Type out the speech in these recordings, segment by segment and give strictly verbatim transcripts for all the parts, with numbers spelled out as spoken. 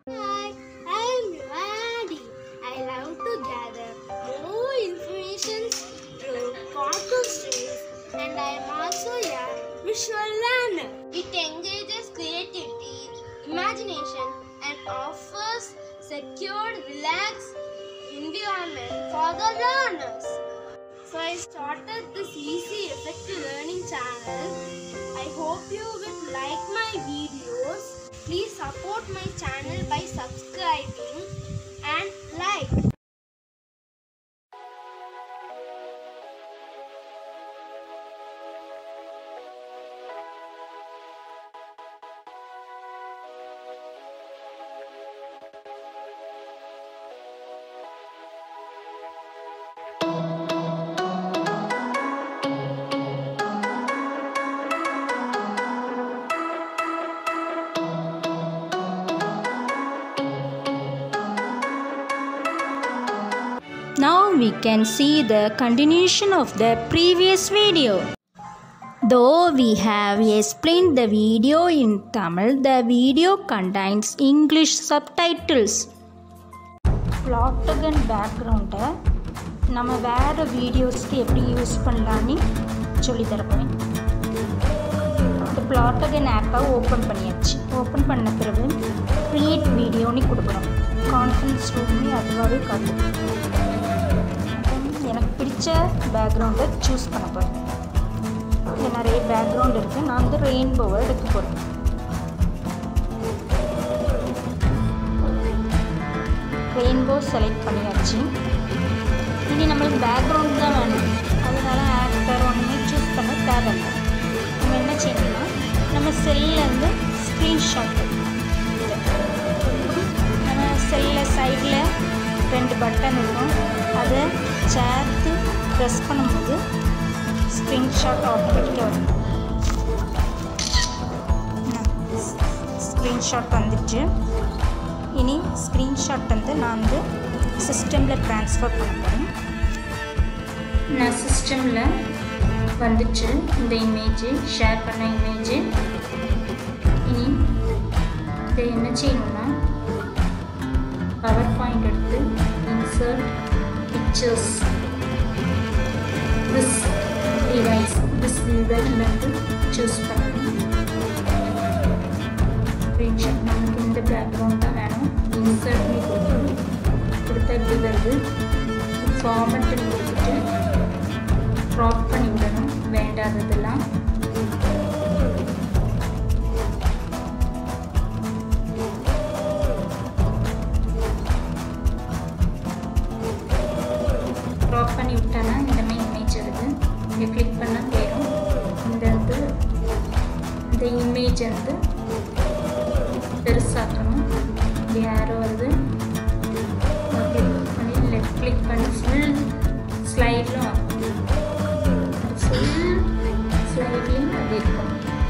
Hi, I am Radi. I love to gather more information through cartoon stories, and I am also a visual learner. It engages creativity, imagination, and offers secure, relaxed environment for the learners. So I started this easy, effective learning channel. I hope you will like my videos. Please support my channel by subscribing and like. Now we can see the continuation of the previous video. Though we have explained the video in Tamil, the video contains English subtitles. Plotagon background நம்ம வேற வீடியோஸ்க்கு எப்படி use பண்ணலான்னு சொல்லி தரப்போம். இந்த Plotagon ஆப்பை open பண்ணியாச்சு. Open பண்ண பிறகு கிரியேட் வீடியோன்னு கொடுக்கணும். கான்ஃபரன்ஸ் ரூம்லேயே அதுவாகவே காட்டும். எனக்கு பிடிச்ச பேக்ரவுண்டை சூஸ் பண்ண போகிறேன். இங்கே நிறைய பேக்ரவுண்ட் இருக்குது. நான் வந்து ரெயின்போவை எடுக்க போகிறேன். ரெயின்போ செலக்ட் பண்ணியாச்சு. இனி நம்மளுக்கு பேக்ரவுண்ட் தான் வேணும். அதனால ஆக்டர் ஒன்றுமே சூஸ் பண்ண தேவையில்லை. நம்ம என்ன செய்யணும்னா நம்ம செல்லேருந்து ஸ்க்ரீன்ஷாட் நம்ம செல்லில் சைடில் ரெண்டு பட்டன் இருக்கும். அதை சேர்த்து ப்ரெஸ் பண்ணும்போது ஸ்க்ரீன்ஷாட் ஆட்டோமேட்டிக்காக வரும். ஸ்க்ரீன்ஷாட் வந்துச்சு. இனி ஸ்க்ரீன்ஷாட் வந்து நான் வந்து சிஸ்டமில் ட்ரான்ஸ்ஃபர் பண்ண போகிறேன். நான் சிஸ்டமில் வந்துச்சு இந்த இமேஜு, ஷேர் பண்ண இமேஜு. இனி இதை என்ன செய்யணும்னா பவர் பாயிண்ட் எடுத்து insert pictures this device this டிவைஸ்லேருந்து சூஸ் பண்ணணும். ஸ்க்ரீன்ஷாட் நமக்கு இந்த பேக்ரவுண்ட் தான் வேணும். இன்சர்ட்னு கொடுத்து கொடுத்த இப்படி வருது. ஃபார்மெட்டுன்னு கொடுத்துட்டு க்ராப் பண்ணி விடணும் வேண்டாததெல்லாம். க்ராப் பண்ணி விட்டோன்னா இந்த மாதிரி இமேஜ் வருது. இங்கே கிளிக் பண்ணால் போயிடும். இந்த வந்து இந்த இமேஜ் வந்து பெருசாக்கணும். இங்கே யாரோ வருது. கிளிக் பண்ணி லெஃப்ட் கிளிக் பண்ணி ஃபுல் ஸ்லைடில் ஃபுல் ஸ்லைட்லையும் அது இருக்கும்.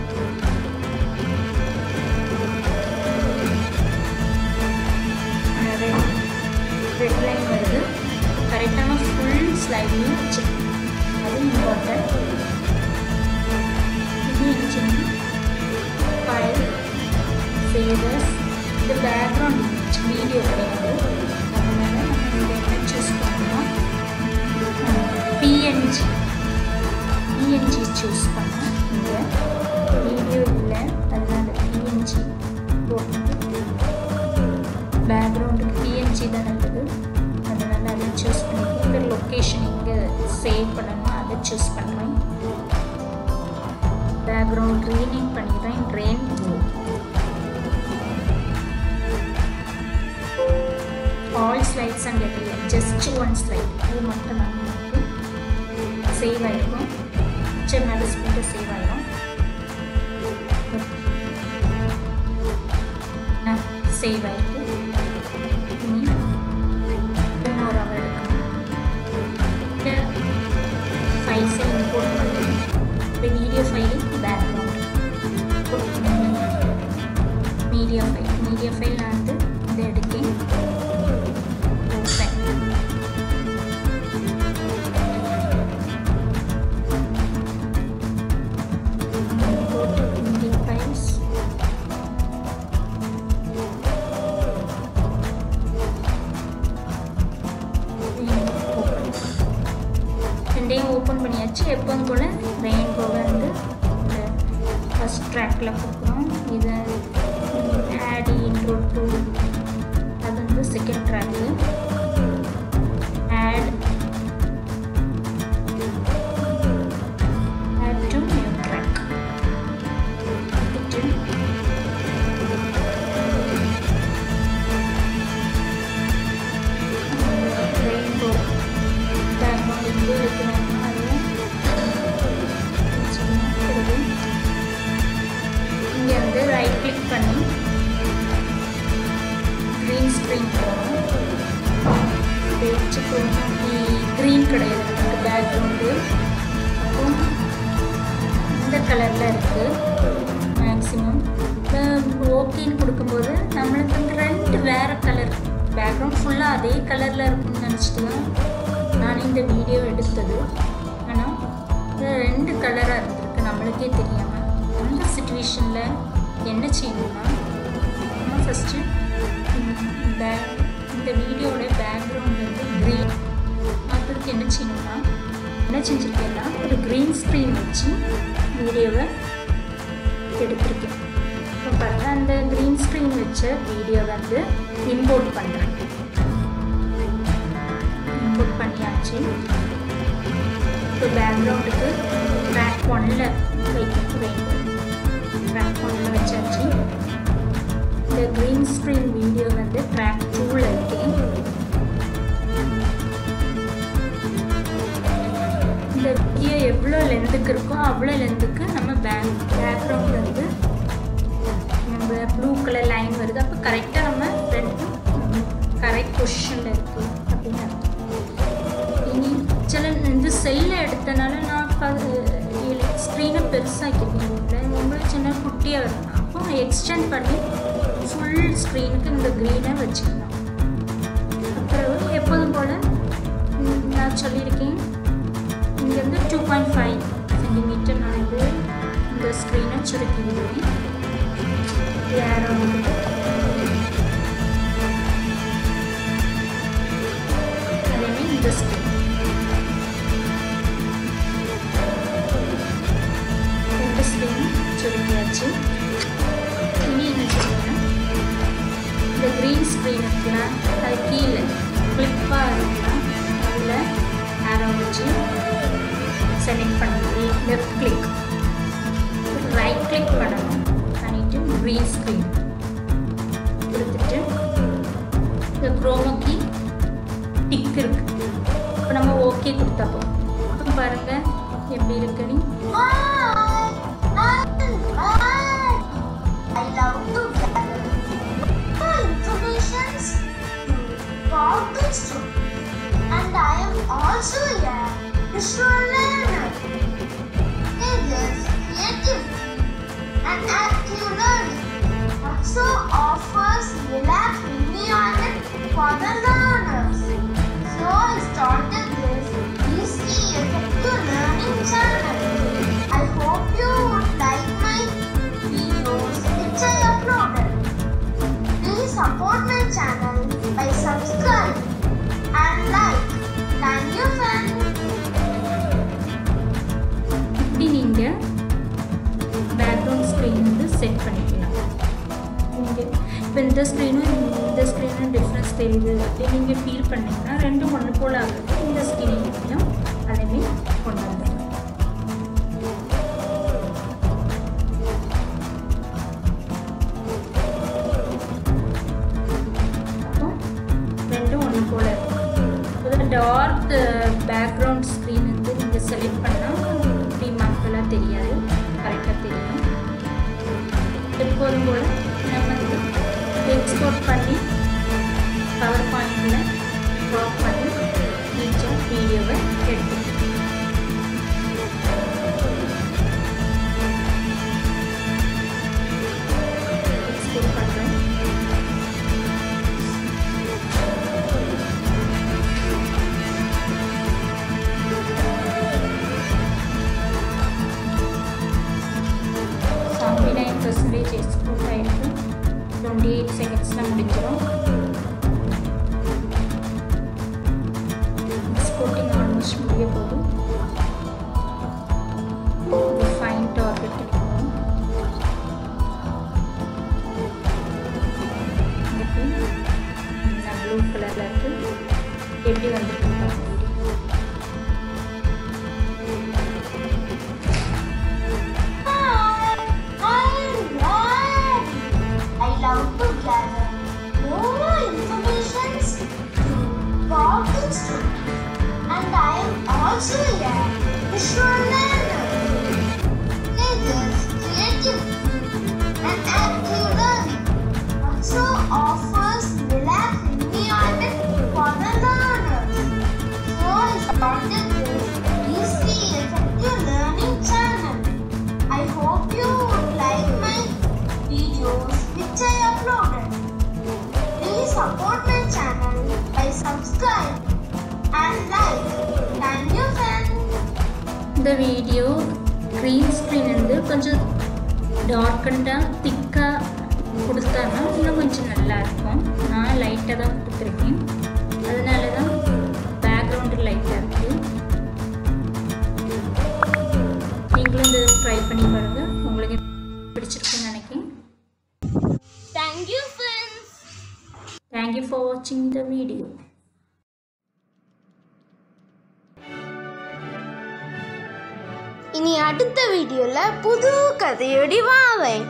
ரெட் லைன் வருது. கரெக்டான ஃபுல் ஸ்லைட்லையும் வச்சு அது இம்பார்ட்டன்ட். இது இருந்துச்சுன்னா ஃபைல் சேவர்ஸ் இந்த பேக்ரவுண்ட் இமேஜ் வீடியோ கிடையாது. அதனால நம்ம என்ன சூஸ் பண்ணலாம், பிஎன்ஜி பிஎன்ஜி சூஸ் பண்ணோம். இங்கே வீடியோ இல்லை, அதனால பிஎன்ஜி போட்டு பேக்ரவுண்டுக்கு பிஎன்ஜி தான் நல்லது. அதனால அதை சூஸ் பண்ணிட்டு இந்த லொக்கேஷன் இங்கே சேவ் பண்ணணுமோ அதை சூஸ் பண்ணுறேன். பேக்ரவுண்ட் ரீநேம் பண்ணிக்கிறேன் ரெயின்போ. ஆல் ஸ்லைட்ஸ் அண்ட் இல்லை, ஜஸ்ட் ஒன் ஸ்லைட் இது மட்டும் தான் நமக்கு சேவ் ஆகிருக்கும். பிக்சர் மேலே ஸ்பீடாக சேவ் ஆகிடும். சேவ் ஆகிருக்கு. இனி இன்னொரு அவர் எடுக்கணும். இந்த ஃபைல்ஸை இம்போர்ட் பண்ணி இந்த video file background media file media file நான் வந்து இதை எடுக்கேன். கிடையாது நமக்கு பேக்ரவுண்டு. அப்புறம் இந்த கலரில் இருக்குது மேக்ஸிமம். இப்போ ஓகேன்னு கொடுக்கும்போது நம்மளுக்கு வந்து ரெண்டு வேறு கலர் பேக்ரவுண்ட் ஃபுல்லாக அதே கலரில் இருக்குன்னு நினச்சிட்டு தான் நான் இந்த வீடியோ எடுத்தது. ஆனால் ரெண்டு கலராக இருந்திருக்கு நம்மளுக்கே தெரியாமல். அந்த சுச்சுவேஷனில் என்ன செய்யணும்னா நம்ம ஃபஸ்ட்டு பே இந்த வீடியோட பேக்ரவுண்ட் வந்து க்ரீன். அதுக்கு என்ன செய்யணும்னா என்ன செஞ்சுருக்கேன்னா ஒரு க்ரீன் ஸ்க்ரீன் வச்சு வீடியோவை எடுத்திருக்கேன். இப்போ பாருங்கள், அந்த க்ரீன் ஸ்க்ரீன் வச்ச வீடியோ வந்து இம்போர்ட் பண்ணுறேன். இம்போர்ட் பண்ணியாச்சு. இப்போ பேக்ரவுண்டுக்கு ட்ராக் ஒன்னில் வைக்க வேண்டும். ட்ராக் ஒன்னில் வச்சாச்சு. இந்த க்ரீன் ஸ்க்ரீன் வீடியோ வந்து ட்ராக் டூவில் இருக்கேன். இந்த வீடியோ எவ்வளோ லென்த்துக்கு இருக்கோ அவ்வளோ லென்த்துக்கு நம்ம பேக் பேக்ரவுண்ட் வந்து நம்ம ப்ளூ கலர் லைன் வருது. அப்போ கரெக்டாக நம்ம ரெண்டும் கரெக்ட் பொசிஷனில் இருக்குது அப்படின்னு அர்த்தம். இனி சில இந்த செல்லில் எடுத்தனால நான் ஸ்க்ரீனை பெருசாக்கிருக்கேன். உங்களுக்கு சின்ன குட்டியாக வரும். அப்போ எக்ஸ்டெண்ட் பண்ணி ஃபுல் ஸ்க்ரீனுக்கு இந்த க்ரீனை வச்சுக்கணும். அப்புறம் எப்போதும் போல் நான் சொல்லியிருக்கேன், இங்கேருந்து டூ பாயிண்ட் ஃபைவ் சென்டிமீட்டர் நான் வந்து இந்த ஸ்க்ரீனை சுருக்கி விடுவேன். ஏரோ அதேமாதிரி இந்த ஸ்க்ரீன் ரெண்டு ஸ்க்ரீன் சுருக்கியாச்சு. இனி என்ன செய்யணும்னா இந்த க்ரீன் ஸ்க்ரீன் இருக்குன்னா அது கீழே கிளிப்பாக இருக்குன்னா அதில் ஏரோ வச்சு செலக்ட் பண்ணி லெஃப்ட் கிளிக் ரைட் கிளிக் பண்ணணும். பண்ணிவிட்டு க்ரீன் ஸ்க்ரீன் கொடுத்துட்டு இந்த க்ரோமோ கீ டிக் இருக்குது. இப்போ நம்ம ஓகே கொடுத்தப்போ அப்போ பாருங்கள் எப்படி இருக்குன்னு. And I am also a visual learner. It is creative and active learning. Also offers relaxed environment for the learners. So I started this easy effective learning channel. I hope you would like my videos which I uploaded. Please support my channel by subscribing and like. Thank you friends. இப்படி நீங்கள் background screen வந்து set பண்ணிக்கலாம். நீங்கள் இப்போ இந்த ஸ்க்ரீனும் இந்த ஸ்க்ரீனும் difference தெரியுது அப்படின்னு நீங்கள் ஃபீல் பண்ணிங்கன்னா ரெண்டும் ஒன்று போல் ஆகுது. இந்த ஸ்க்ரீனையும் அதேமாரி கொண்டு வந்துடலாம். அப்போ ரெண்டும் ஒன்று போல் இருக்கும். டார்க் பேக்ரவுண்ட் ஸ்க்ரீன் வந்து நீங்கள் செலக்ட் பண்ணால் இப்படி மக்களாக தெரியாது, கரெக்டாக தெரியும். எப்போதும் போல் நம்ம வந்து எக்ஸ்போர்ட் பண்ணி பவர் பாயிண்டில் ட்ராப் பண்ணி நீச்சாக வீடியோவை எடுத்துக்கணும். எக்ஸ்போர்ட் பண்ணுறோம். பர்சன்டேஜ் எக்ஸ்போர்ட் ஆகிருக்கு. டுவெண்ட்டி எயிட் செகண்ட்ஸில் முடிஞ்சிடும். எக்ஸ்போர்ட்டிங் ஆல்மோஸ்ட் முடிய போதும். ஃபைன் டார்கெட் கிடைக்கும். இதுக்கு நான் ப்ளூ கலரில் இருக்குது. எப்படி வந்துருக்கு and I am also a visual learner. It is creative and active learning. Also offers relaxed environment for the learners. So I started subscribe and like. Thank you friends. இந்த video green screen வந்து கொஞ்சம் டார்க்கண்டாக திக்காக கொடுத்தான்னா இன்னும் கொஞ்சம் நல்லாயிருக்கும். நான் லைட்டாக தான் கொடுத்துருக்கேன், அதனால தான் பேக்ரவுண்டு லைட்டாக இருக்குது. நீங்களும் இந்த ட்ரை பண்ணி பாருங்கள், உங்களுக்கு பிடிச்சிருக்குன்னு நினைக்கிறேன். Thank you friends. Thank you for watching the video. இனி அடுத்த வீடியோல புது கதையோடி வாவேன்.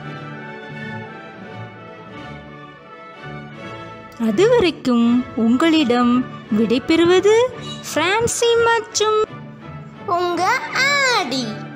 அதுவரைக்கும் உங்களிடம் விடைபெறுவது பிரான்சி மற்றும் உங்க ஆடி.